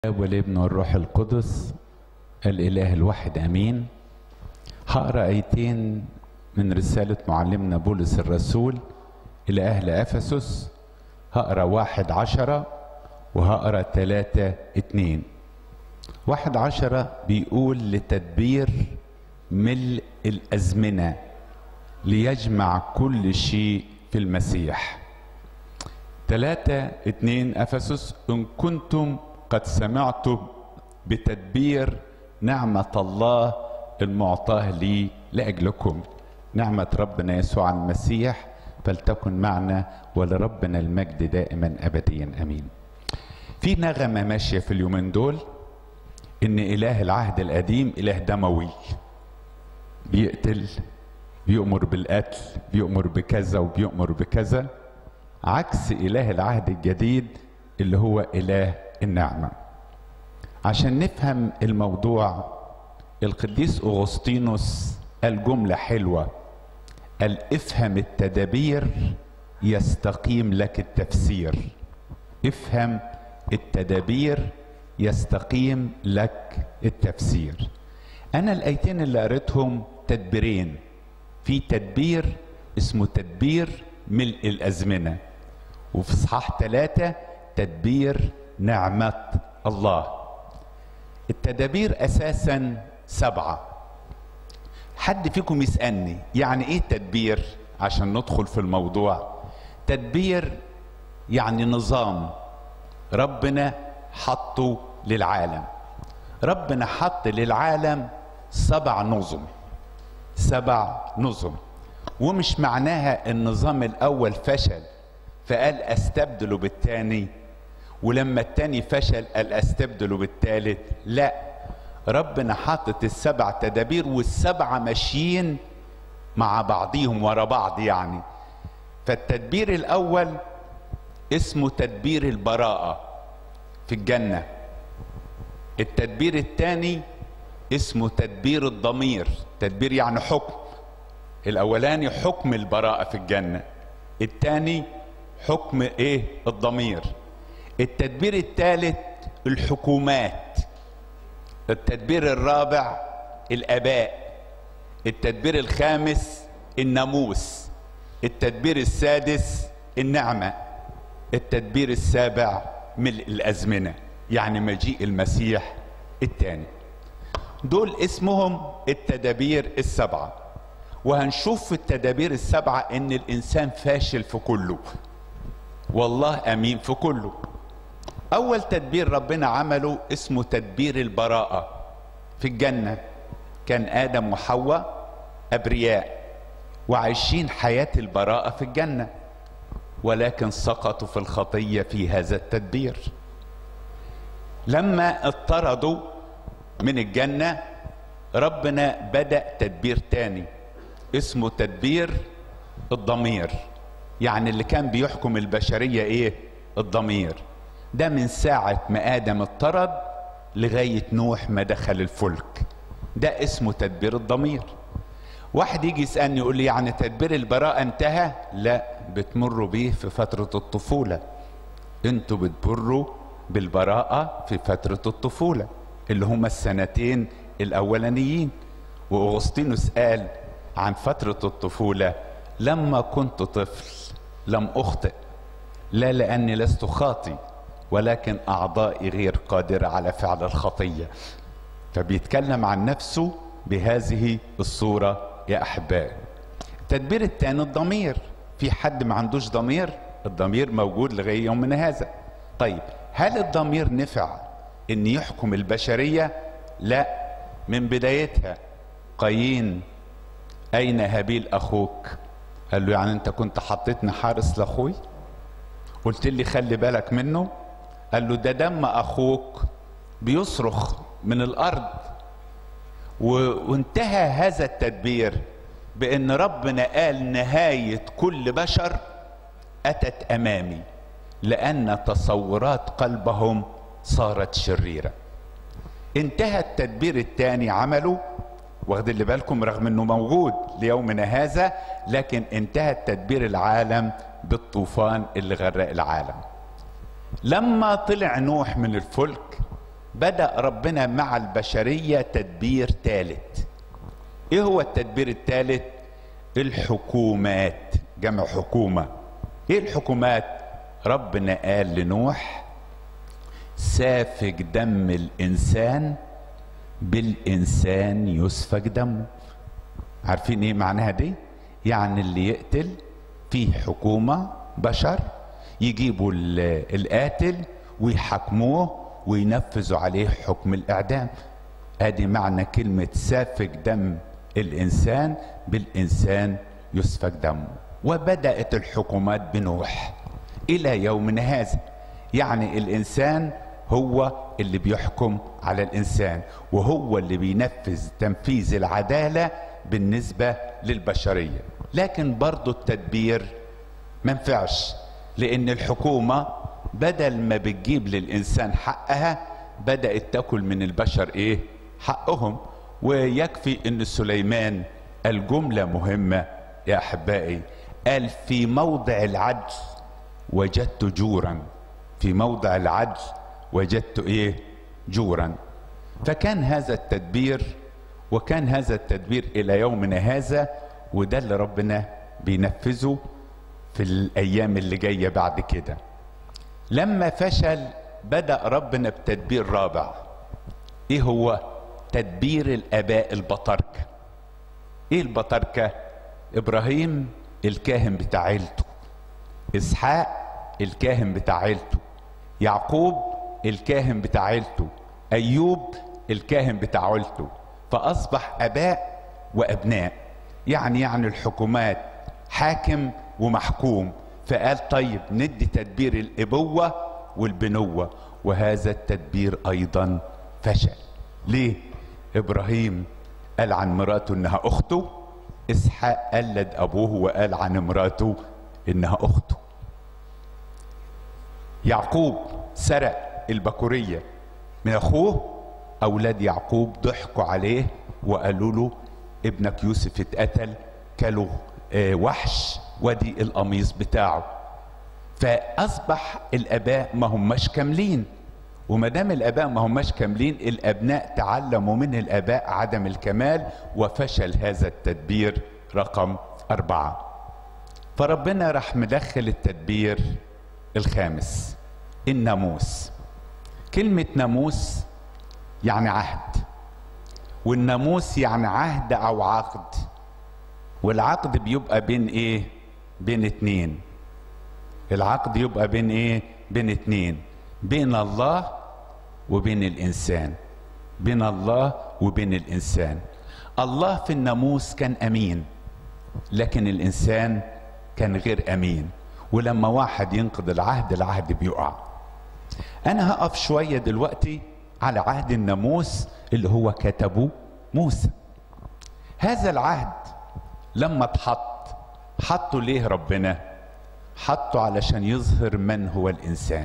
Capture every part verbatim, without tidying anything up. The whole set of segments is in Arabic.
والابن والروح القدس الإله الواحد أمين. هقرأ آيتين من رسالة معلمنا بولس الرسول إلى أهل أفسس. هقرأ واحد عشرة وهقرأ تلاتة اتنين. واحد عشرة بيقول: لتدبير ملء الأزمنة ليجمع كل شيء في المسيح. تلاتة اتنين أفسس: إن كنتم قد سمعتم بتدبير نعمة الله المعطاة لي لأجلكم، نعمة ربنا يسوع المسيح فلتكن معنا ولربنا المجد دائما أبديا أمين. في نغمة ماشية في اليومين دول إن إله العهد القديم إله دموي، بيقتل، بيؤمر بالقتل، بيؤمر بكذا وبيؤمر بكذا، عكس إله العهد الجديد اللي هو إله النعمة. عشان نفهم الموضوع القديس أغسطينوس قال جملة حلوة، قال: افهم التدابير يستقيم لك التفسير. افهم التدابير يستقيم لك التفسير. أنا الآيتين اللي قريتهم تدبيرين، في تدبير اسمه تدبير ملء الأزمنة، وفي إصحاح ثلاثة تدبير نعمة الله. التدابير أساسا سبعة. حد فيكم يسألني يعني إيه تدبير؟ عشان ندخل في الموضوع. تدبير يعني نظام ربنا حطه للعالم. ربنا حط للعالم سبع نظم، سبع نظم، ومش معناها النظام الأول فشل فقال أستبدله بالتاني، ولما التاني فشل قال أستبدله بالتالت. لا، ربنا حاطط السبع تدابير والسبعة ماشيين مع بعضيهم ورا بعض يعني. فالتدبير الأول اسمه تدبير البراءة في الجنة. التدبير الثاني اسمه تدبير الضمير، تدبير يعني حكم. الأولاني حكم البراءة في الجنة، الثاني حكم ايه؟ الضمير. التدبير الثالث الحكومات. التدبير الرابع الآباء. التدبير الخامس الناموس. التدبير السادس النعمة. التدبير السابع ملء الأزمنة، يعني مجيء المسيح الثاني. دول اسمهم التدابير السبعة. وهنشوف في التدابير السبعة ان الانسان فاشل في كله والله امين في كله. اول تدبير ربنا عمله اسمه تدبير البراءة في الجنة. كان ادم وحواء ابرياء وعايشين حياة البراءة في الجنة، ولكن سقطوا في الخطية في هذا التدبير. لما اطردوا من الجنة ربنا بدأ تدبير تاني اسمه تدبير الضمير، يعني اللي كان بيحكم البشرية ايه؟ الضمير. ده من ساعة ما آدم اطرد لغاية نوح ما دخل الفلك، ده اسمه تدبير الضمير. واحد يجي يسألني يقول لي يعني تدبير البراءة انتهى؟ لا، بتمروا بيه في فترة الطفولة. انتوا بتمروا بالبراءة في فترة الطفولة اللي هما السنتين الأولانيين. وأغسطينوس قال عن فترة الطفولة: لما كنت طفل لم أخطئ، لا لأني لست خاطي ولكن أعضائي غير قادرة على فعل الخطية. فبيتكلم عن نفسه بهذه الصورة يا أحبائي. التدبير الثاني الضمير. في حد ما عندوش ضمير؟ الضمير موجود لغاية يومنا هذا. طيب هل الضمير نفع إن يحكم البشرية؟ لا، من بدايتها. قايين: أين هابيل أخوك؟ قال له: يعني أنت كنت حطيتني حارس لأخوي؟ قلت لي خلي بالك منه؟ قال له: ده دم أخوك بيصرخ من الأرض. وانتهى هذا التدبير بأن ربنا قال: نهاية كل بشر أتت أمامي لأن تصورات قلبهم صارت شريرة. انتهى التدبير الثاني عمله، واخد اللي بالكم رغم انه موجود ليومنا هذا، لكن انتهى التدبير العالم بالطوفان اللي غرق العالم. لما طلع نوح من الفلك بدأ ربنا مع البشرية تدبير ثالث. ايه هو التدبير الثالث؟ الحكومات، جمع حكومة. ايه الحكومات؟ ربنا قال لنوح سافك دم الانسان بالانسان يسفك دمه. عارفين ايه معناها دي؟ يعني اللي يقتل فيه حكومة بشر يجيبوا القاتل ويحاكموه وينفذوا عليه حكم الاعدام. ادي معنى كلمة سافك دم الانسان بالانسان يسفك دمه. وبدأت الحكومات بنوح الى يومنا هذا. يعني الانسان هو اللي بيحكم على الانسان، وهو اللي بينفذ تنفيذ العدالة بالنسبة للبشرية. لكن برضو التدبير منفعش، لان الحكومة بدل ما بتجيب للانسان حقها بدأت تاكل من البشر ايه؟ حقهم. ويكفي ان سليمان الجملة مهمة يا احبائي، قال في موضع العدل وجدت جورا. في موضع العدل وجدت ايه؟ جورا. فكان هذا التدبير، وكان هذا التدبير الى يومنا هذا، وده اللي ربنا بينفذه في الايام اللي جاية بعد كده. لما فشل بدأ ربنا بتدبير رابع. ايه هو؟ تدبير الاباء البطاركة. ايه البطاركة؟ ابراهيم الكاهن بتاع عيلته، اسحاق الكاهن بتاع عيلته، يعقوب الكاهن بتاع عيلته، ايوب الكاهن بتاع عيلته. فاصبح اباء وابناء، يعني يعني الحكومات حاكم ومحكوم. فقال طيب ندي تدبير الابوة والبنوة، وهذا التدبير ايضا فشل. ليه؟ ابراهيم قال عن مراته انها اخته، اسحاق قلد ابوه وقال عن مراته انها اخته. يعقوب سرق البكورية من اخوه، اولاد يعقوب ضحكوا عليه وقالوا له ابنك يوسف اتقتل، كلوا اه وحش ودي القميص بتاعه. فاصبح الاباء ما هماش كاملين، وما دام الاباء ما هماش كاملين الابناء تعلموا من الاباء عدم الكمال، وفشل هذا التدبير رقم اربعة. فربنا راح مدخل التدبير الخامس، الناموس. كلمة ناموس يعني عهد، والناموس يعني عهد او عقد. والعقد بيبقى بين ايه؟ بين اتنين. العقد يبقى بين ايه؟ بين اتنين، بين الله وبين الانسان. بين الله وبين الانسان. الله في الناموس كان امين، لكن الانسان كان غير امين، ولما واحد ينقض العهد العهد بيقع. انا هقف شوية دلوقتي على عهد الناموس اللي هو كتبه موسى. هذا العهد لما اتحط، حطه ليه ربنا؟ حطه علشان يظهر من هو الانسان.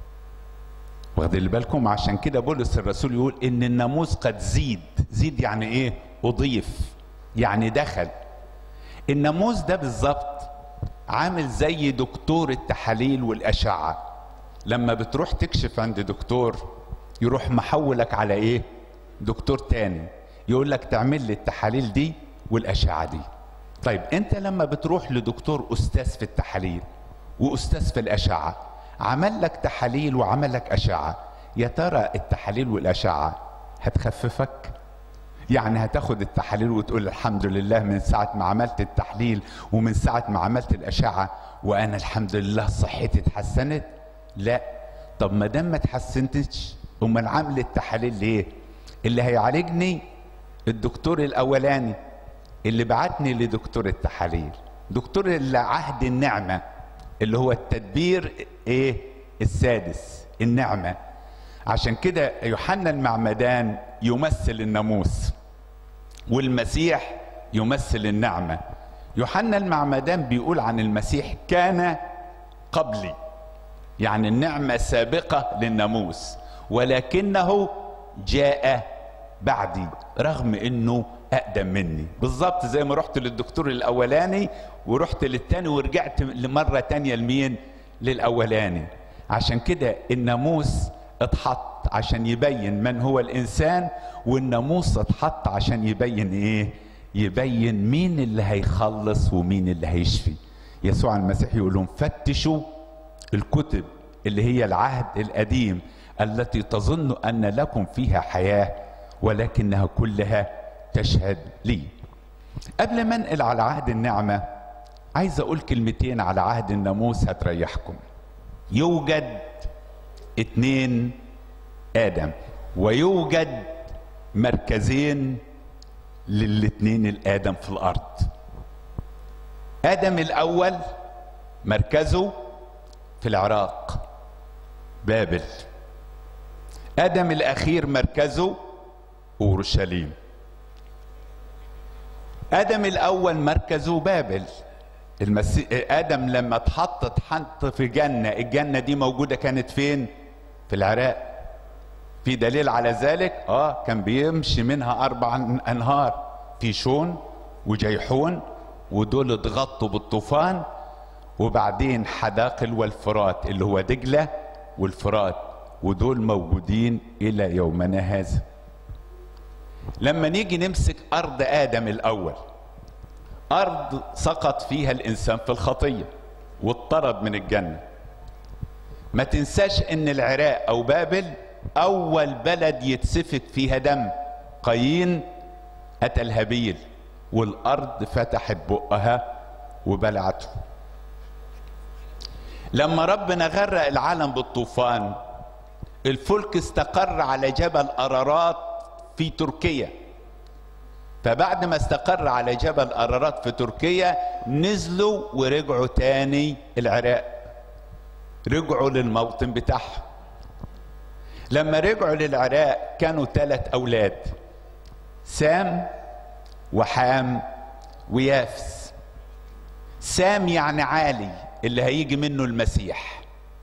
واخدين بالكم؟ عشان كده بولس الرسول يقول ان الناموس قد زيد. زيد يعني ايه؟ اضيف، يعني دخل. الناموس ده بالظبط عامل زي دكتور التحاليل والاشعة. لما بتروح تكشف عند دكتور يروح محولك على ايه؟ دكتور تاني يقول لك تعمل لي التحاليل دي والاشعة دي. طيب انت لما بتروح لدكتور استاذ في التحاليل واستاذ في الاشعة، عمل لك تحاليل وعمل لك اشعة، يا ترى التحاليل والاشعة هتخففك؟ يعني هتاخد التحاليل وتقول الحمد لله من ساعة ما عملت التحليل ومن ساعة ما عملت الاشعة وانا الحمد لله صحتي اتحسنت؟ لا. طب ما دام ما اتحسنتش امال عامل التحاليل ليه؟ اللي هيعالجني الدكتور الاولاني اللي بعتني لدكتور التحاليل، دكتور عهد النعمة اللي هو التدبير ايه؟ السادس، النعمة. عشان كده يوحنا المعمدان يمثل الناموس والمسيح يمثل النعمة. يوحنا المعمدان بيقول عن المسيح كان قبلي، يعني النعمة سابقة للناموس، ولكنه جاء بعدي رغم انه اقدم مني. بالظبط زي ما رحت للدكتور الاولاني ورحت للتاني ورجعت لمرة تانية لمين؟ للاولاني. عشان كده الناموس اتحط عشان يبين من هو الانسان، والناموس اتحط عشان يبين ايه؟ يبين مين اللي هيخلص ومين اللي هيشفي. يسوع المسيح يقول لهم فتشوا الكتب اللي هي العهد القديم التي تظن ان لكم فيها حياة ولكنها كلها تشهد لي. قبل ما انقل على عهد النعمة عايز اقول كلمتين على عهد الناموس هتريحكم. يوجد اتنين آدم، ويوجد مركزين للاتنين الآدم في الأرض. آدم الأول مركزه في العراق بابل، آدم الأخير مركزه أورشليم. آدم الأول مركزه بابل. المسيح آدم لما اتحط اتحط في جنة، الجنة دي موجودة كانت فين؟ في العراق. في دليل على ذلك؟ اه كان بيمشي منها أربع أنهار، في شون وجيحون، ودول اتغطوا بالطوفان، وبعدين حداقل والفرات اللي هو دجلة والفرات، ودول موجودين إلى يومنا هذا. لما نيجي نمسك أرض آدم الأول، أرض سقط فيها الإنسان في الخطية واضطرد من الجنة. ما تنساش إن العراق أو بابل أول بلد يتسفك فيها دم. قايين قتل هابيل والأرض فتحت بقها وبلعته. لما ربنا غرق العالم بالطوفان، الفلك استقر على جبل أرارات في تركيا. فبعد ما استقر على جبل أرارات في تركيا نزلوا ورجعوا تاني العراق، رجعوا للموطن بتاعهم. لما رجعوا للعراق كانوا ثلاث أولاد، سام وحام ويافس. سام يعني عالي اللي هيجي منه المسيح،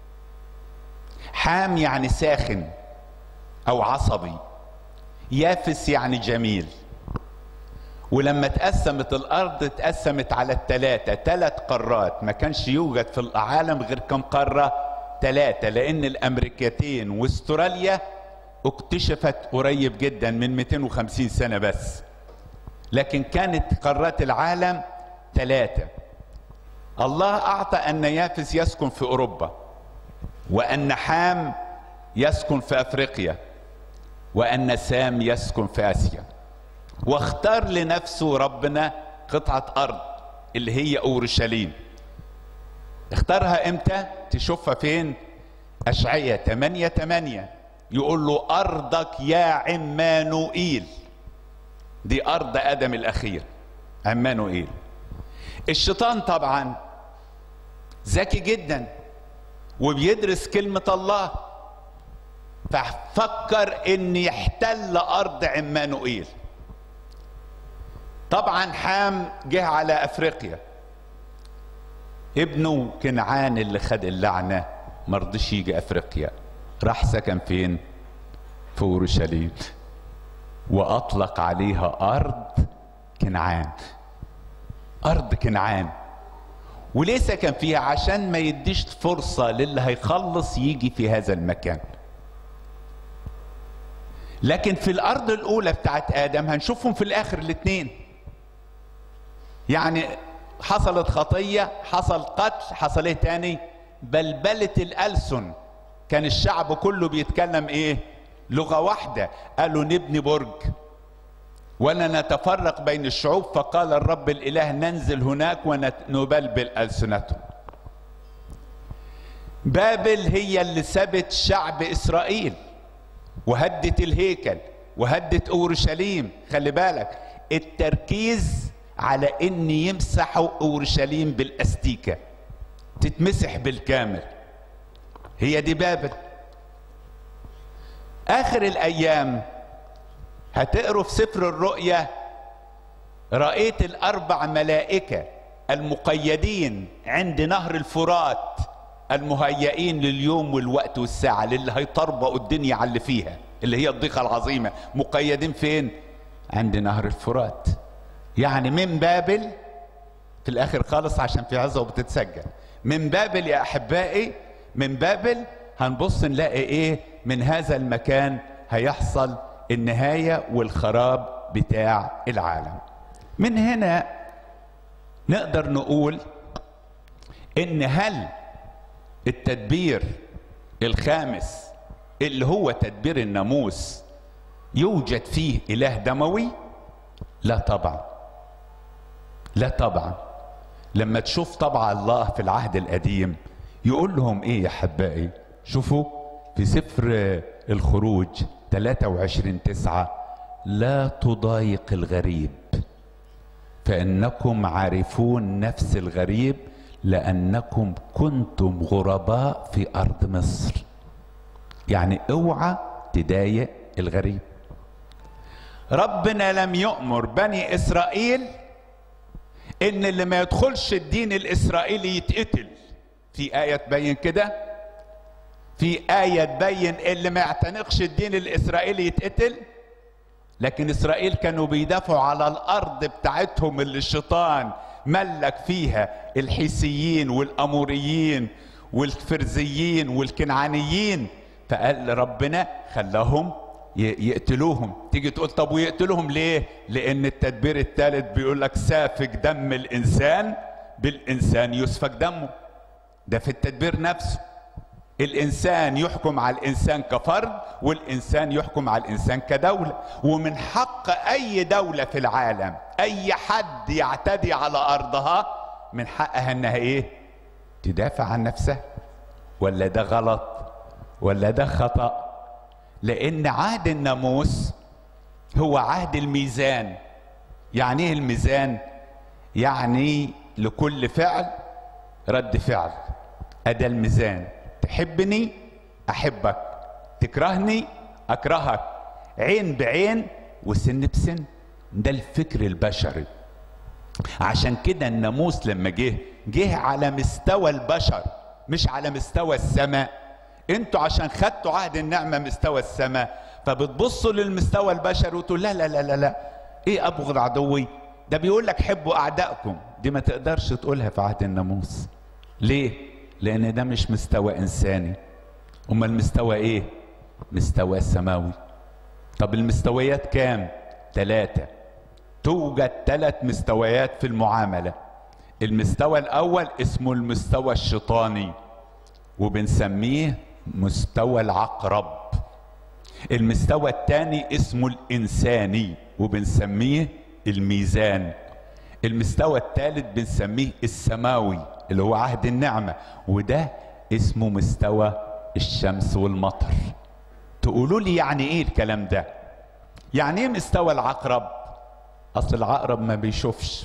حام يعني ساخن أو عصبي، يافس يعني جميل. ولما تقسمت الارض اتقسمت على الثلاثه، ثلاث قارات. ما كانش يوجد في العالم غير كم قاره؟ ثلاثه، لان الامريكتين واستراليا اكتشفت قريب جدا من مئتين وخمسين سنه بس، لكن كانت قارات العالم ثلاثه. الله اعطى ان يافس يسكن في اوروبا، وان حام يسكن في افريقيا، وان سام يسكن في اسيا. واختار لنفسه ربنا قطعة أرض اللي هي أورشليم. اختارها امتى؟ تشوفها فين؟ أشعية ثمانية ثمانية يقول له أرضك يا عمانوئيل. دي أرض آدم الأخير، عمانوئيل. الشيطان طبعا ذكي جدا وبيدرس كلمة الله، ففكر ان يحتل أرض عمانوئيل. طبعا حام جه على افريقيا، ابنه كنعان اللي خد اللعنه مرضيش يجي افريقيا، راح سكن فين؟ في اورشليم، واطلق عليها ارض كنعان. ارض كنعان. وليه سكن فيها؟ عشان ما يديش فرصه للي هيخلص يجي في هذا المكان. لكن في الارض الاولى بتاعت ادم هنشوفهم في الاخر الاثنين، يعني حصلت خطية، حصل قتل، حصل ايه تاني؟ بلبلة الألسن. كان الشعب كله بيتكلم ايه؟ لغة واحدة. قالوا نبني برج ولا نتفرق بين الشعوب، فقال الرب الإله ننزل هناك ونبلبل ألسنتهم. بابل هي اللي سبت شعب إسرائيل وهدت الهيكل وهدت أورشليم. خلي بالك التركيز على ان يمسحوا اورشليم بالاستيكه، تتمسح بالكامل. هي دي بابل. اخر الايام هتقروا في سفر الرؤيا، رأيت الاربع ملائكه المقيدين عند نهر الفرات، المهيئين لليوم والوقت والساعه، للي هيطربقوا الدنيا على اللي فيها، اللي هي الضيقه العظيمه. مقيدين فين؟ عند نهر الفرات. يعني من بابل في الاخر خالص، عشان في عظه وبتتسجل، من بابل يا احبائي، من بابل هنبص نلاقي ايه؟ من هذا المكان هيحصل النهاية والخراب بتاع العالم. من هنا نقدر نقول ان هل التدبير الخامس اللي هو تدبير الناموس يوجد فيه اله دموي؟ لا طبعا، لا طبعا. لما تشوف طبع الله في العهد القديم يقول لهم ايه يا حبائي؟ شوفوا في سفر الخروج ثلاثة وعشرين تسعة: لا تضايق الغريب فإنكم عارفون نفس الغريب لأنكم كنتم غرباء في أرض مصر. يعني اوعى تضايق الغريب. ربنا لم يؤمر بني إسرائيل إن اللي ما يدخلش الدين الإسرائيلي يتقتل. في آية تبين كده، في آية تبين اللي ما يعتنقش الدين الإسرائيلي يتقتل. لكن إسرائيل كانوا بيدافعوا على الأرض بتاعتهم اللي الشيطان ملك فيها الحيسيين والأموريين والفرزيين والكنعانيين، فقال ربنا خلاهم يقتلوهم. تيجي تقول طب ويقتلوهم ليه؟ لأن التدبير الثالث بيقول لك سافك دم الإنسان بالإنسان يسفك دمه. ده في التدبير نفسه. الإنسان يحكم على الإنسان كفرد، والإنسان يحكم على الإنسان كدولة. ومن حق أي دولة في العالم أي حد يعتدي على أرضها من حقها إنها إيه؟ تدافع عن نفسها. ولا ده غلط؟ ولا ده خطأ؟ لأن عهد الناموس هو عهد الميزان. يعني إيه الميزان؟ يعني لكل فعل رد فعل. أدا الميزان. تحبني أحبك، تكرهني أكرهك، عين بعين وسن بسن. ده الفكر البشري. عشان كده الناموس لما جه جه على مستوى البشر مش على مستوى السماء. انتوا عشان خدتوا عهد النعمة مستوى السماء فبتبصوا للمستوى البشري وتقول لا لا لا لا لا ايه ابغض عدوي؟ ده بيقول لك حبوا اعدائكم. دي ما تقدرش تقولها في عهد الناموس. ليه؟ لان ده مش مستوى انساني. امال المستوى ايه؟ مستوى سماوي. طب المستويات كام؟ ثلاثة. توجد ثلاث مستويات في المعاملة. المستوى الاول اسمه المستوى الشيطاني وبنسميه مستوى العقرب. المستوى الثاني اسمه الانساني وبنسميه الميزان. المستوى الثالث بنسميه السماوي اللي هو عهد النعمة، وده اسمه مستوى الشمس والمطر. تقولوا لي يعني ايه الكلام ده؟ يعني ايه مستوى العقرب؟ اصل العقرب ما بيشوفش،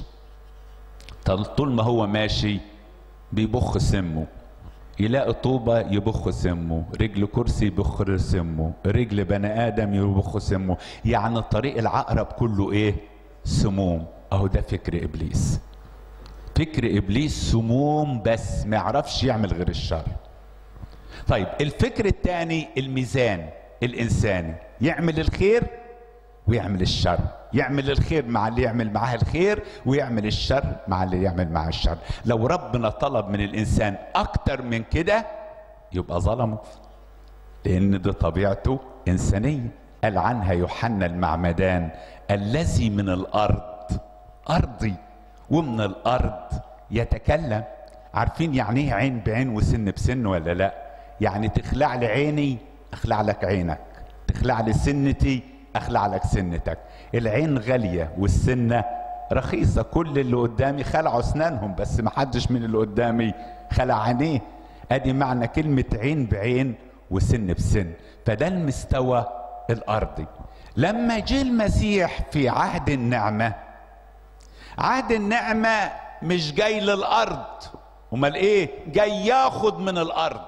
طول ما هو ماشي بيبخ سمه. يلاقي طوبة يبخ سمه، رجل كرسي يبخ سمه، رجل بني آدم يبخ سمه. يعني طريق العقرب كله ايه؟ سموم. اهو ده فكر ابليس. فكر ابليس سموم بس ما يعرفش يعمل غير الشر. طيب الفكر الثاني الميزان الانساني، يعمل الخير ويعمل الشر. يعمل الخير مع اللي يعمل معاه الخير ويعمل الشر مع اللي يعمل معاه الشر. لو ربنا طلب من الانسان اكتر من كده يبقى ظلمه، لان دي طبيعته انسانيه. قال عنها يوحنا المعمدان الذي من الارض ارضي ومن الارض يتكلم. عارفين يعني ايه عين بعين وسن بسن ولا لا؟ يعني تخلع لي عيني اخلع لك عينك، تخلع لي سنتي اخلع لك سنتك. العين غاليه والسنه رخيصه. كل اللي قدامي خلعوا اسنانهم بس ما حدش من اللي قدامي خلع عينيه. ادي معنى كلمه عين بعين وسن بسن. فده المستوى الارضي. لما جه المسيح في عهد النعمه، عهد النعمه مش جاي للارض، امال ايه؟ جاي ياخد من الارض.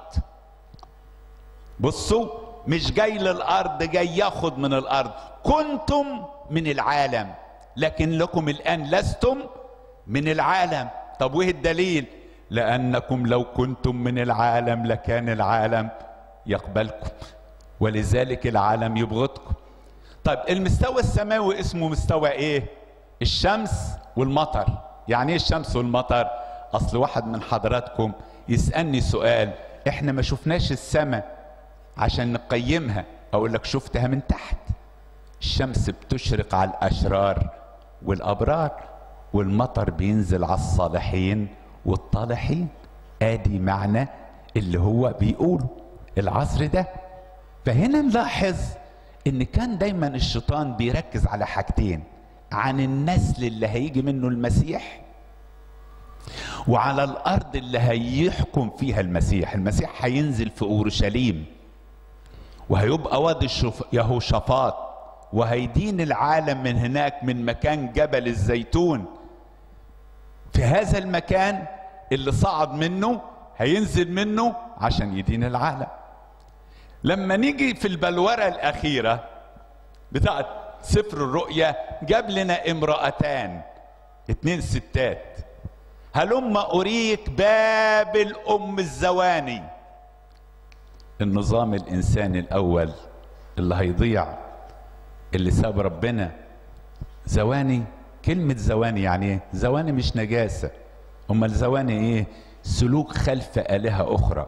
بصوا، مش جاي للارض، جاي ياخد من الارض. كنتم من العالم لكن لكم الان لستم من العالم. طب وايه الدليل؟ لانكم لو كنتم من العالم لكان العالم يقبلكم ولذلك العالم يبغضكم. طيب المستوى السماوي اسمه مستوى ايه؟ الشمس والمطر. يعني ايه الشمس والمطر؟ اصل واحد من حضراتكم يسألني سؤال، احنا ما شفناش السماء عشان نقيمها اقول لك شفتها من تحت. الشمس بتشرق على الاشرار والابرار، والمطر بينزل على الصالحين والطالحين. ادي معنى اللي هو بيقوله العصر ده. فهنا نلاحظ ان كان دايما الشيطان بيركز على حاجتين: عن النسل اللي هيجي منه المسيح، وعلى الارض اللي هيحكم فيها المسيح. المسيح هينزل في اورشليم وهيبقى وادي يهوشافاط، وهيدين العالم من هناك من مكان جبل الزيتون. في هذا المكان اللي صعد منه هينزل منه عشان يدين العالم. لما نيجي في البلورة الأخيرة بتاعت سفر الرؤيا جاب لنا امرأتان، اتنين ستات. هلم أريك بابل أم الزواني. النظام الإنساني الأول اللي هيضيع، اللي ساب ربنا. زواني، كلمة زواني يعني ايه؟ زواني مش نجاسة. امال زواني ايه؟ سلوك خلف آلهة أخرى.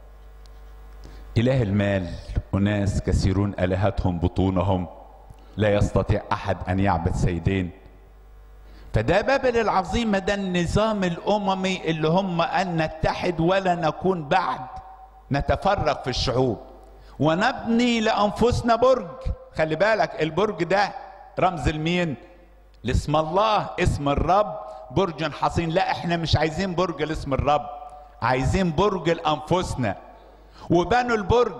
إله المال، أناس كثيرون آلهتهم بطونهم، لا يستطيع أحد أن يعبد سيدين. فده بابل العظيمة، ده النظام الأممي اللي هم أن نتحد ولا نكون بعد نتفرق في الشعوب ونبني لأنفسنا برج. خلي بالك البرج ده رمز المين؟ لاسم الله، اسم الرب برج حصين. لا، احنا مش عايزين برج لاسم الرب، عايزين برج لأنفسنا. وبنوا البرج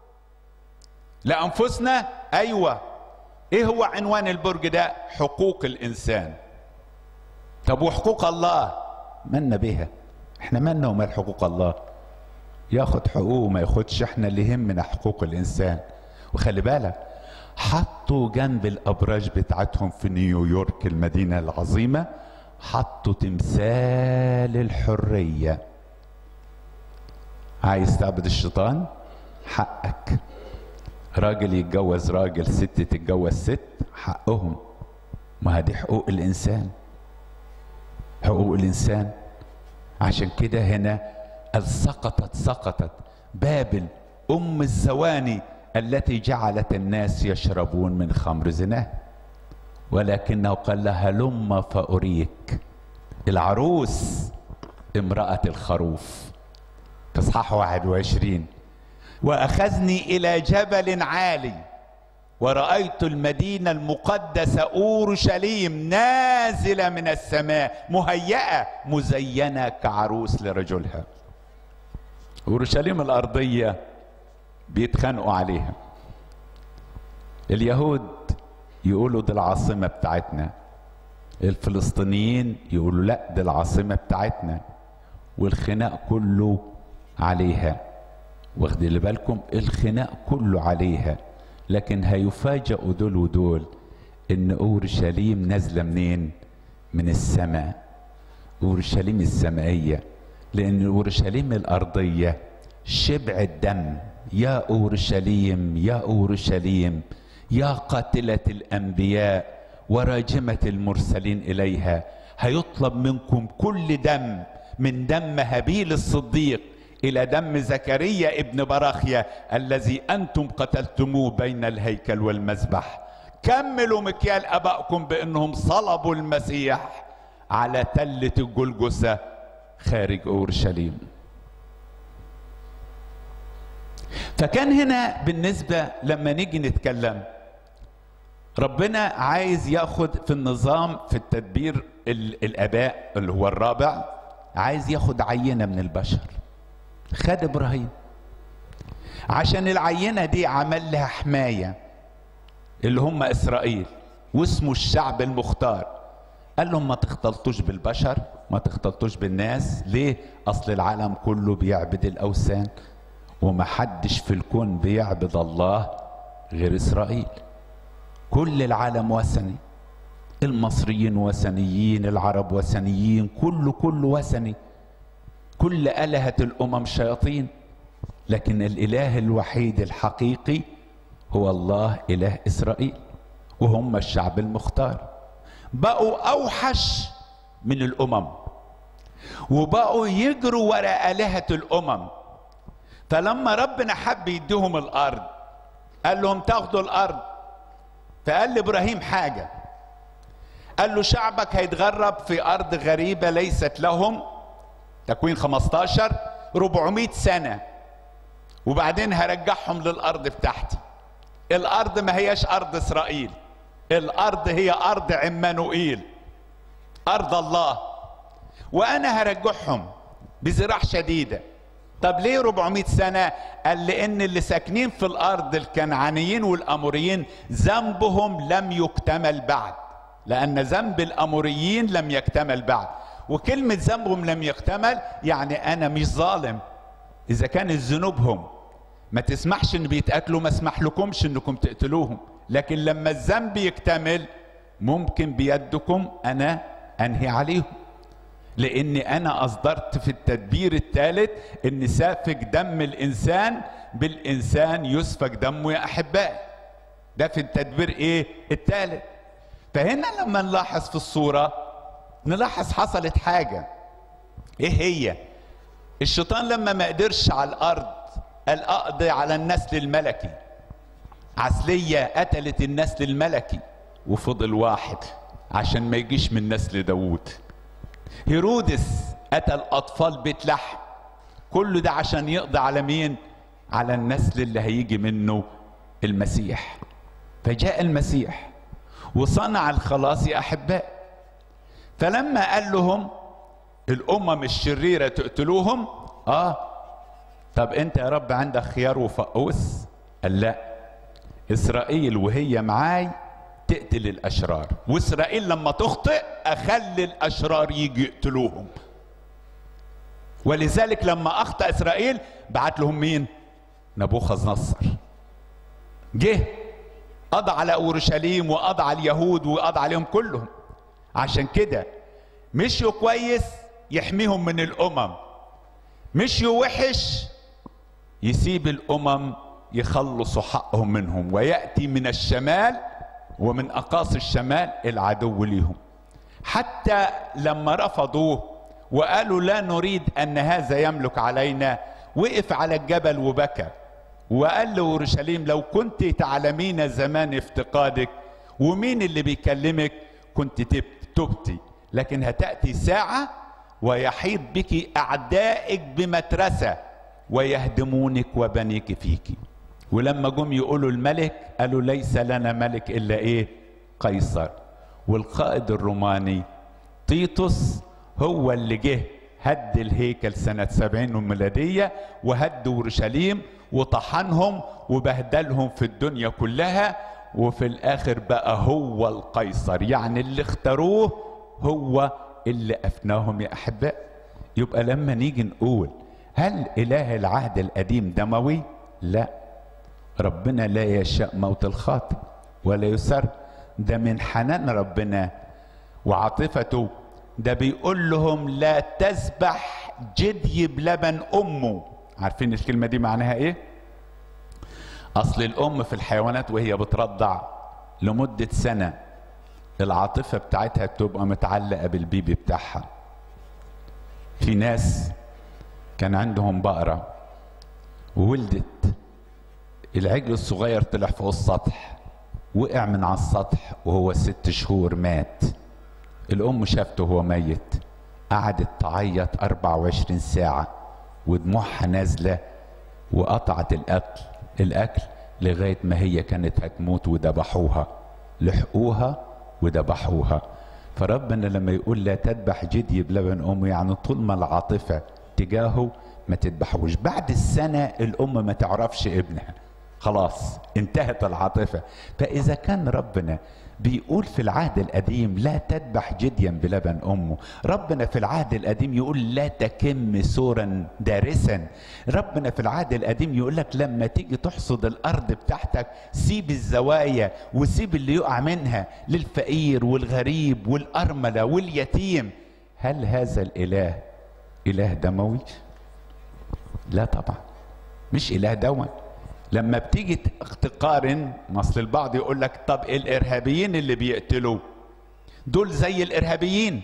لأنفسنا. ايوه، ايه هو عنوان البرج ده؟ حقوق الانسان. طب وحقوق الله مالنا بها؟ احنا مالنا ومال حقوق الله؟ ياخد حقوقه وما ياخدش، احنا اللي يهمنا حقوق الانسان. وخلي بالك حطوا جنب الابراج بتاعتهم في نيويورك المدينة العظيمة، حطوا تمثال الحرية. عايز تعبد الشيطان؟ حقك. راجل يتجوز راجل، ست تتجوز ست، حقهم. ما هذه حقوق الانسان، حقوق الانسان. عشان كده هنا قال سقطت سقطت بابل ام الزواني التي جعلت الناس يشربون من خمر زناه. ولكنه قال لها هلم فأريك العروس امرأة الخروف في اصحاح واحد وعشرين. وأخذني إلى جبل عالي ورأيت المدينة المقدسة أورشليم نازلة من السماء مهيئة مزينة كعروس لرجلها. أورشليم الأرضية بيتخانقوا عليها. اليهود يقولوا دي العاصمة بتاعتنا، الفلسطينيين يقولوا لا دي العاصمة بتاعتنا، والخناق كله عليها. واخدين بالكم؟ الخناق كله عليها. لكن هيفاجئوا دول ودول ان اورشليم نازله منين؟ من السماء. اورشليم السمائيه، لان اورشليم الارضيه شبع الدم. يا اورشليم يا اورشليم يا قاتله الانبياء وراجمه المرسلين اليها، هيطلب منكم كل دم، من دم هابيل الصديق إلى دم زكريا ابن براخيا الذي أنتم قتلتموه بين الهيكل والمذبح. كملوا مكيال أبائكم بأنهم صلبوا المسيح على تلة الجلجثة خارج أورشليم. فكان هنا بالنسبة لما نيجي نتكلم، ربنا عايز ياخد في النظام في التدبير الآباء اللي هو الرابع، عايز ياخد عينة من البشر. خد ابراهيم عشان العينه دي عمل لها حمايه اللي هم اسرائيل، واسمه الشعب المختار. قال لهم ما تختلطوش بالبشر، ما تختلطوش بالناس. ليه؟ اصل العالم كله بيعبد الاوثان، وما حدش في الكون بيعبد الله غير اسرائيل. كل العالم وثني، المصريين وثنيين، العرب وثنيين، كله كله وثني. كل آلهة الأمم شياطين، لكن الإله الوحيد الحقيقي هو الله إله إسرائيل، وهم الشعب المختار. بقوا أوحش من الأمم، وبقوا يجروا وراء آلهة الأمم. فلما ربنا حب يديهم الارض قال لهم تاخدوا الارض، فقال لابراهيم حاجه، قال له شعبك هيتغرب في ارض غريبه ليست لهم، تكوين خمستاشر، أربعمائة سنه، وبعدين هرجعهم للارض بتاعتي. الارض ما هياش ارض اسرائيل، الارض هي ارض عمانوئيل، ارض الله، وانا هرجعهم بزراح شديده. طب ليه أربعمائة سنه؟ قال لان اللي ساكنين في الارض الكنعانيين والاموريين ذنبهم لم يكتمل بعد، لان ذنب الاموريين لم يكتمل بعد. وكلمه ذنبهم لم يكتمل يعني انا مش ظالم. اذا كانت ذنوبهم ما تسمحش ان بيتقتلوا، ما اسمح لكمش انكم تقتلوهم، لكن لما الذنب يكتمل ممكن بيدكم انا انهي عليهم، لاني انا اصدرت في التدبير الثالث ان سافك دم الانسان بالانسان يسفك دمه يا احبائي. ده في التدبير ايه؟ الثالث. فهنا لما نلاحظ في الصورة نلاحظ حصلت حاجة، ايه هي؟ الشيطان لما ما قدرش على الارض قال اقضي على النسل الملكي. عسلية قتلت النسل الملكي وفضل واحد عشان ما يجيش من نسل داوود. هيرودس قتل اطفال بيت لحم، كل ده عشان يقضي على مين؟ على النسل اللي هيجي منه المسيح. فجاء المسيح وصنع الخلاص يا احباء. فلما قال لهم الامم الشريره تقتلوهم، اه طب انت يا رب عندك خيار وفقوس؟ قال لا، اسرائيل وهي معاي تقتل الاشرار، واسرائيل لما تخطئ اخلي الاشرار يجي يقتلوهم. ولذلك لما اخطأ اسرائيل بعت لهم مين؟ نبوخذ نصر. جه قضى على اورشليم وقضى على اليهود وقضى عليهم كلهم. عشان كده مشيوا كويس يحميهم من الامم، مشيوا وحش يسيب الامم يخلصوا حقهم منهم، وياتي من الشمال ومن اقاصي الشمال العدو ليهم. حتى لما رفضوه وقالوا لا نريد ان هذا يملك علينا، وقف على الجبل وبكى وقال لاورشليم لو كنت تعلمين زمان افتقادك ومين اللي بيكلمك كنت تبتي، لكن هتأتي ساعة ويحيط بك أعدائك بمترسة ويهدمونك وبنيك فيك. ولما جم يقولوا الملك قالوا ليس لنا ملك إلا إيه؟ قيصر. والقائد الروماني تيتوس هو اللي جه هد الهيكل سنة سبعين ميلادية وهد اورشليم وطحنهم وبهدلهم في الدنيا كلها، وفي الاخر بقى هو القيصر، يعني اللي اختاروه هو اللي افناهم يا احباء. يبقى لما نيجي نقول هل اله العهد القديم دموي؟ لا، ربنا لا يشاء موت الخاطئ ولا يسر. ده من حنان ربنا وعاطفته، ده بيقول لهم لا تذبح جدي بلبن امه. عارفين الكلمه دي معناها ايه؟ اصل الام في الحيوانات وهي بترضع لمده سنه العاطفه بتاعتها بتبقى متعلقه بالبيبي بتاعها. في ناس كان عندهم بقره وولدت، العجل الصغير طلع فوق السطح، وقع من على السطح وهو ست شهور مات. الام شافته وهو ميت، قعدت تعيط أربعة وعشرين ساعه ودموعها نازله، وقطعت الاكل الاكل لغايه ما هي كانت هتموت وذبحوها، لحقوها وذبحوها. فربنا لما يقول لا تذبح جدي بلبن امه، يعني طول ما العاطفه تجاهه ما تذبحوش. بعد السنه الام ما تعرفش ابنها، خلاص انتهت العاطفه. فاذا كان ربنا بيقول في العهد القديم لا تذبح جديا بلبن امه، ربنا في العهد القديم يقول لا تكم سورا دارسا. ربنا في العهد القديم يقول لك لما تيجي تحصد الارض بتاعتك سيب الزوايا وسيب اللي يقع منها للفقير والغريب والارمله واليتيم. هل هذا الاله اله دموي؟ لا طبعا، مش اله دموي. لما بتيجي تقارن، اصل البعض يقول لك طب الارهابيين اللي بيقتلوا دول زي الارهابيين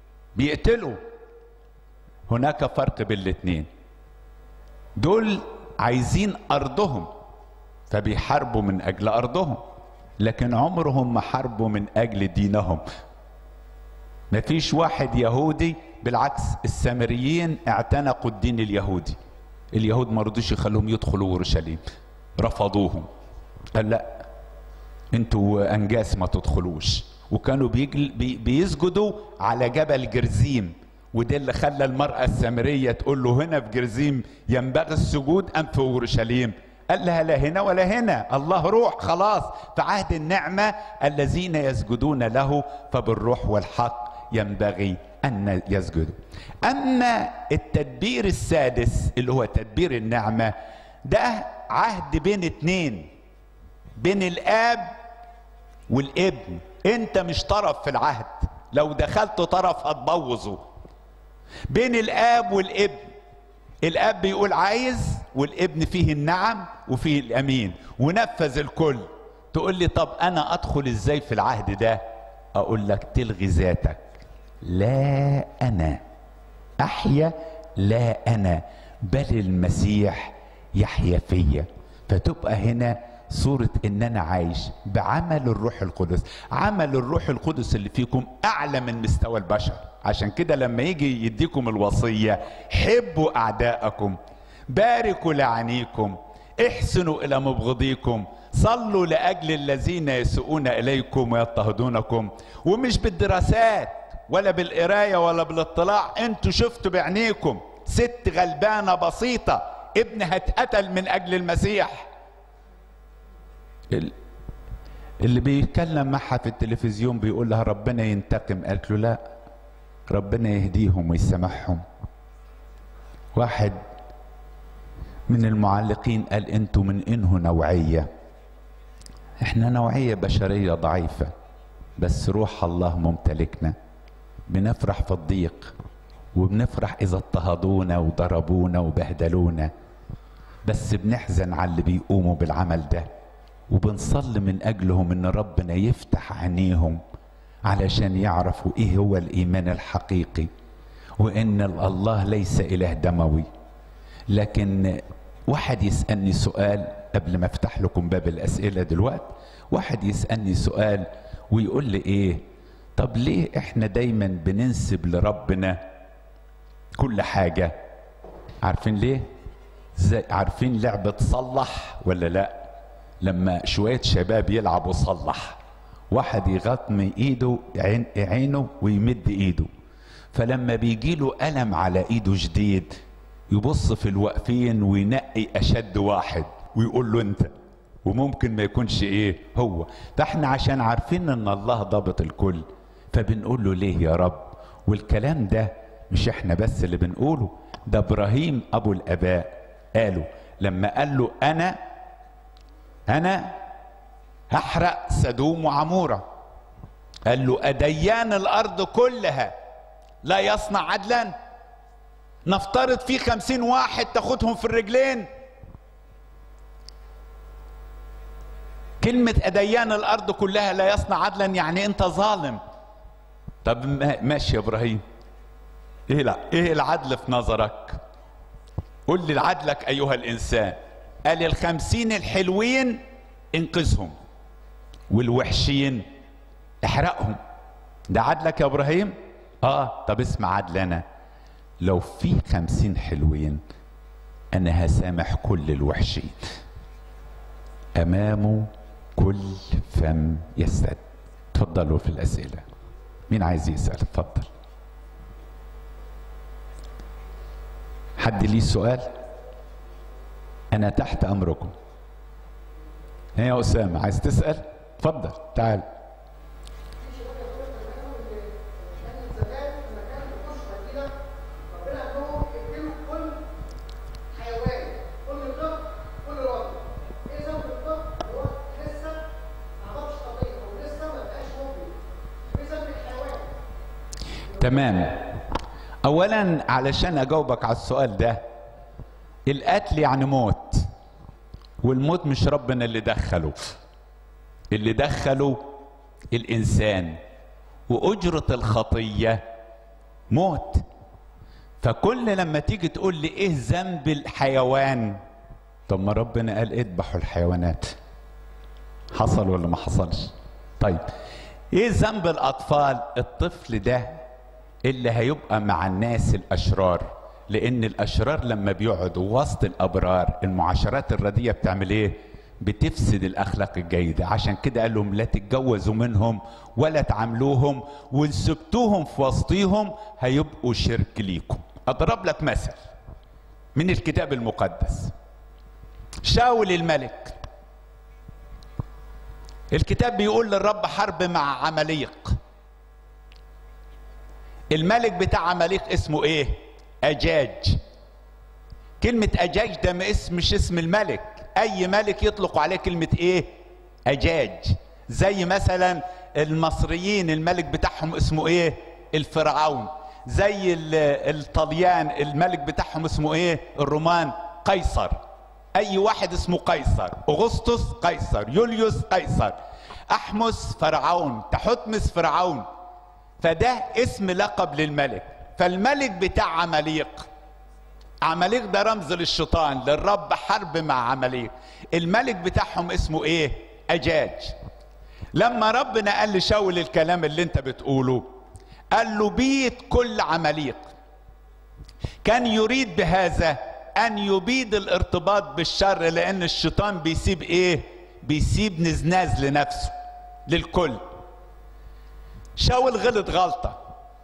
بيقتلوا. هناك فرق بين الاثنين. دول عايزين ارضهم فبيحاربوا من اجل ارضهم، لكن عمرهم ما حاربوا من اجل دينهم. مفيش واحد يهودي، بالعكس السامريين اعتنقوا الدين اليهودي. اليهود ما رضوش يخلوهم يدخلوا اورشليم، رفضوهم، قال لا انتوا انجاس ما تدخلوش. وكانوا بيجل بي بيسجدوا على جبل جرزيم، وده اللي خلى المرأة السامرية تقول له هنا في جرزيم ينبغي السجود أم في اورشليم؟ قال لها لا هنا ولا هنا، الله روح، خلاص في عهد النعمة الذين يسجدون له فبالروح والحق ينبغي أن يسجدوا. أما التدبير السادس اللي هو تدبير النعمة، ده عهد بين اتنين، بين الآب والابن. انت مش طرف في العهد، لو دخلت طرف هتبوظه. بين الآب والابن، الآب بيقول عايز والابن فيه النعم وفيه الأمين ونفذ الكل. تقول لي طب أنا أدخل إزاي في العهد ده؟ أقول لك تلغي ذاتك، لا أنا أحيا، لا أنا بل المسيح يحيا فيا. فتبقى هنا صورة ان انا عايش بعمل الروح القدس. عمل الروح القدس اللي فيكم اعلى من مستوى البشر. عشان كده لما يجي يديكم الوصية حبوا اعداءكم، باركوا لعنيكم، احسنوا الى مبغضيكم، صلوا لاجل الذين يسوءون اليكم ويضطهدونكم. ومش بالدراسات ولا بالقراية ولا بالاطلاع، انتوا شفتوا بعينيكم ست غلبانة بسيطة ابنها اتقتل من اجل المسيح. اللي بيتكلم معها في التلفزيون بيقول لها ربنا ينتقم، قالت له لا، ربنا يهديهم ويسامحهم. واحد من المعلقين قال انتوا من انه نوعية، احنا نوعية بشرية ضعيفة بس روح الله ممتلكنا. بنفرح في الضيق وبنفرح اذا اضطهدونا وضربونا وبهدلونا، بس بنحزن على اللي بيقوموا بالعمل ده، وبنصلي من اجلهم ان ربنا يفتح عينيهم علشان يعرفوا ايه هو الايمان الحقيقي، وان الله ليس اله دموي. لكن واحد يسألني سؤال قبل ما افتح لكم باب الاسئلة دلوقتي، واحد يسألني سؤال ويقول لي ايه، طب ليه احنا دايما بننسب لربنا كل حاجة؟ عارفين ليه؟ زي عارفين لعبة صلح ولا لا؟ لما شوية شباب يلعبوا صلح، واحد يغطم ايده عين عينه ويمد ايده، فلما بيجي له ألم على ايده جديد يبص في الواقفين وينقي اشد واحد ويقول له انت، وممكن ما يكونش ايه هو. فاحنا عشان عارفين ان الله ضابط الكل فبنقول له ليه يا رب؟ والكلام ده مش احنا بس اللي بنقوله، ده ابراهيم ابو الاباء قالوا لما قال له انا انا هحرق سدوم وعمورة، قال له اديان الارض كلها لا يصنع عدلا؟ نفترض في خمسين واحد تاخدهم في الرجلين. كلمة اديان الارض كلها لا يصنع عدلا يعني انت ظالم. طب ماشي يا ابراهيم، ايه لا ايه العدل في نظرك؟ قل لي عدلك ايها الانسان. قال الخمسين الحلوين انقذهم والوحشين احرقهم، ده عدلك يا ابراهيم؟ اه. طب اسمع عدلنا، لو في خمسين حلوين انا هسامح كل الوحشين، امامه كل فم يسد. تفضلوا في الاسئله، مين عايز يسال؟ اتفضل. حد ليه سؤال؟ انا تحت امركم. هي يا اسامه عايز تسال؟ اتفضل تعال. تمام. اولا علشان اجاوبك على السؤال ده، القتل يعني موت، والموت مش ربنا اللي دخله، اللي دخله الانسان، واجرة الخطية موت. فكل لما تيجي تقول لي ايه ذنب الحيوان طب ما ربنا قال اذبحوا الحيوانات، حصل ولا ما حصلش؟ طيب ايه ذنب الاطفال؟ الطفل ده اللي هيبقى مع الناس الاشرار، لان الاشرار لما بيقعدوا وسط الابرار المعاشرات الرديئه بتعمل ايه؟ بتفسد الاخلاق الجيده. عشان كده قال لهم لا تتجوزوا منهم ولا تعاملوهم، وان سبتوهم في وسطيهم هيبقوا شرك ليكم. اضرب لك مثل من الكتاب المقدس. شاول الملك، الكتاب بيقول للرب حرب مع عماليق. الملك بتاع عماليق اسمه ايه؟ اجاج. كلمة اجاج ده ما اسم مش اسم الملك، اي ملك يطلق عليه كلمة ايه؟ اجاج. زي مثلا المصريين الملك بتاعهم اسمه ايه؟ الفرعون. زي الطليان الملك بتاعهم اسمه ايه؟ الرومان قيصر. اي واحد اسمه قيصر، اغسطس قيصر، يوليوس قيصر، احمس فرعون، تحتمس فرعون. فده اسم لقب للملك. فالملك بتاع عماليق، عماليق ده رمز للشيطان، للرب حرب مع عماليق. الملك بتاعهم اسمه ايه؟ اجاج. لما ربنا قال لشاول الكلام اللي انت بتقوله، قال له بيت كل عماليق. كان يريد بهذا ان يبيد الارتباط بالشر، لان الشيطان بيسيب ايه؟ بيسيب نزناز لنفسه للكل. شاول غلط غلطة،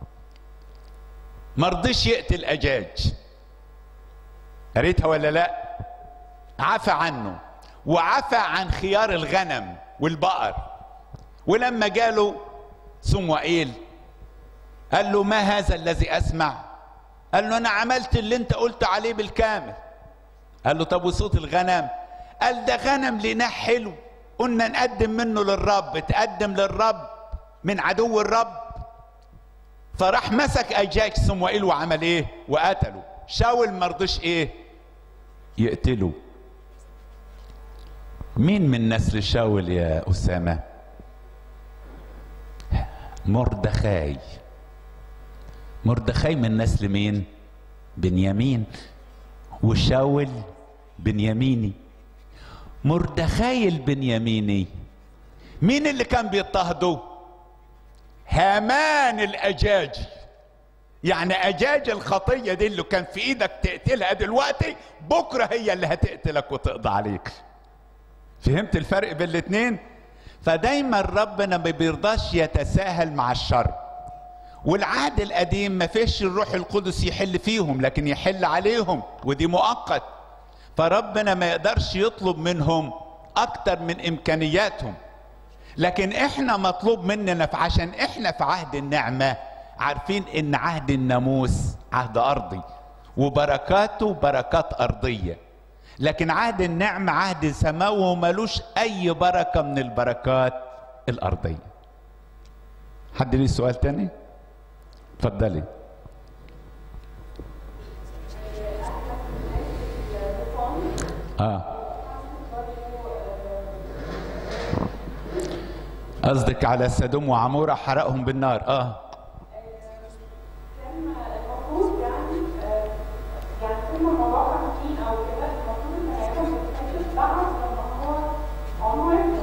مرضيش يقتل اجاج. قريتها ولا لا؟ عفى عنه وعفى عن خيار الغنم والبقر. ولما جاله صموئيل قال له ما هذا الذي اسمع؟ قال له انا عملت اللي انت قلت عليه بالكامل. قال له طب وصوت الغنم؟ قال ده غنم لناه حلو، قلنا نقدم منه للرب، تقدم للرب من عدو الرب. فراح مسك اجاج صموئيل وعمل ايه؟ وقتله. شاول مرضيش ايه؟ يقتله. مين من نسل شاول يا اسامه؟ مردخاي. مردخاي من نسل مين؟ بنيامين. وشاول بنياميني. مردخاي البنياميني مين اللي كان بيضطهده؟ هامان الاجاجي. يعني اجاج الخطيه دي اللي كان في ايدك تقتلها دلوقتي، بكره هي اللي هتقتلك وتقضي عليك. فهمت الفرق بين الاثنين؟ فدايما ربنا ما بيرضاش يتساهل مع الشر. والعهد القديم ما فيش الروح القدس يحل فيهم، لكن يحل عليهم، ودي مؤقت. فربنا ما يقدرش يطلب منهم اكتر من امكانياتهم. لكن احنا مطلوب مننا، عشان احنا في عهد النعمة، عارفين ان عهد الناموس عهد ارضي وبركاته بركات ارضية، لكن عهد النعمة عهد سماوي ومالوش اي بركة من البركات الارضية. حد ليه سؤال تاني؟ اتفضلي. اه قصدك على سدوم وعمورة حرقهم بالنار. اه كان المفروض يعني يعني كل مواقع الدين او كده المفروض ان هيكون بتتكلم بعد لما هو عمر.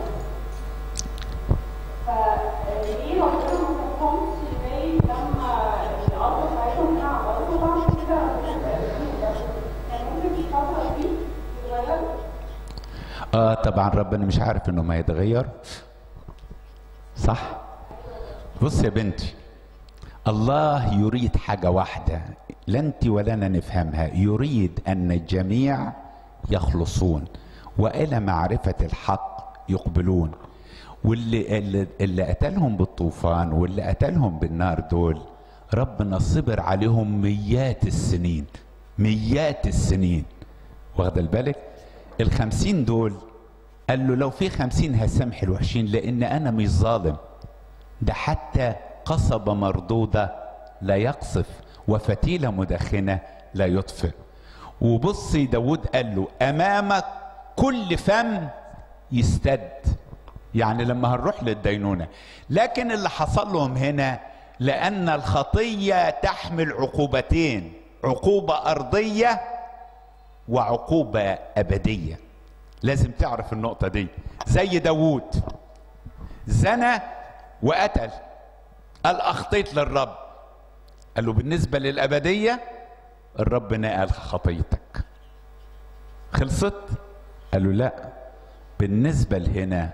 فليه ربنا ما حطهمش زي لما الارض بتاعتهم عملوا بعد كده؟ كان ممكن في الفتره دي يتغيروا. اه طبعا ربنا مش عارف انه ما يتغير، صح؟ بص يا بنتي، الله يريد حاجة واحدة لا انت ولا انا نفهمها، يريد ان الجميع يخلصون والى معرفة الحق يقبلون. واللي اللي, اللي قتلهم بالطوفان واللي قتلهم بالنار دول ربنا صبر عليهم مئات السنين، مئات السنين. واخد بالك؟ الخمسين دول قال له لو في خمسين هسامح الوحشين، لان انا مش ظالم. ده حتى قصبة مردودة لا يقصف وفتيلة مدخنة لا يطفئ. وبصي داود قال له امامك كل فم يستد، يعني لما هنروح للدينونة. لكن اللي حصل لهم هنا لان الخطية تحمل عقوبتين، عقوبة ارضية وعقوبة أبدية. لازم تعرف النقطة دي. زي داوود زنى وقتل، قال أخطيت للرب، قال له بالنسبة للأبدية الرب نقل خطيتك، خلصت؟ قال له لا، بالنسبة لهنا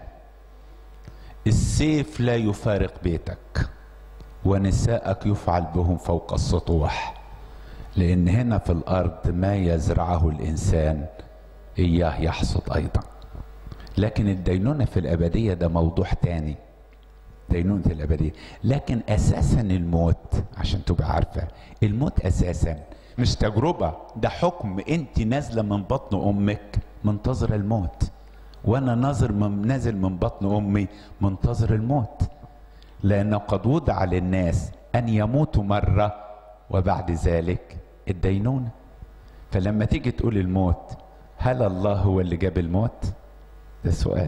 السيف لا يفارق بيتك ونساءك يفعل بهم فوق السطوح، لأن هنا في الأرض ما يزرعه الإنسان إياه يحصد أيضا. لكن الدينونة في الأبدية ده موضوع تاني، دينونة الأبدية. لكن أساسا الموت، عشان تبقى عارفة، الموت أساسا مش تجربة، ده حكم. أنت نازلة من بطن أمك منتظرة الموت، وأنا ناظر من نازل من بطن أمي منتظر الموت، لأنه قد وضع للناس أن يموتوا مرة وبعد ذلك الدينونة. فلما تيجي تقول الموت، هل الله هو اللي جاب الموت؟ ده سؤال.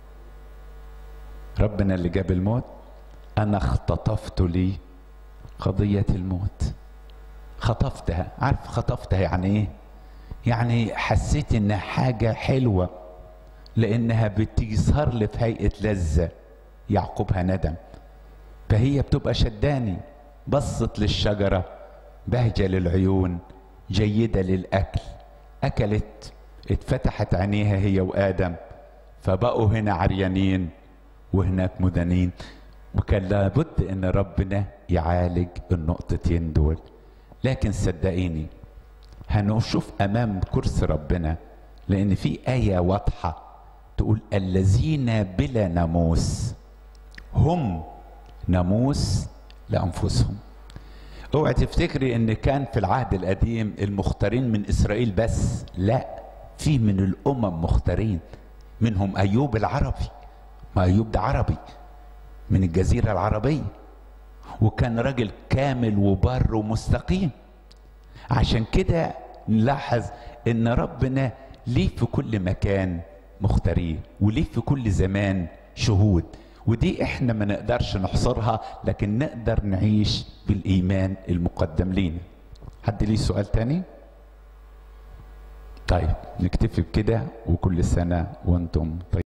ربنا اللي جاب الموت؟ أنا اختطفت لي قضية الموت، خطفتها. عارف خطفتها يعني إيه؟ يعني حسيت إنها حاجة حلوة لأنها بتظهر لي في هيئة لذة يعقبها ندم، فهي بتبقى شداني. بصت للشجرة بهجة للعيون جيدة للأكل، أكلت، اتفتحت عينيها هي وآدم، فبقوا هنا عريانين وهناك مدنين. وكان لابد ان ربنا يعالج النقطتين دول. لكن صدقيني هنشوف امام كرسي ربنا، لان في آية واضحة تقول الذين بلا ناموس هم ناموس لأنفسهم. اوعي تفتكري ان كان في العهد القديم المختارين من اسرائيل بس، لا، في من الامم مختارين، منهم ايوب العربي. ما ايوب ده عربي من الجزيرة العربية، وكان راجل كامل وبر ومستقيم. عشان كده نلاحظ ان ربنا ليه في كل مكان مختارين، وليه في كل زمان شهود. ودي احنا ما نقدرش نحصرها، لكن نقدر نعيش بالايمان المقدم لينا. حد ليه سؤال تاني؟ طيب نكتفي بكده، وكل سنة وانتم طيب.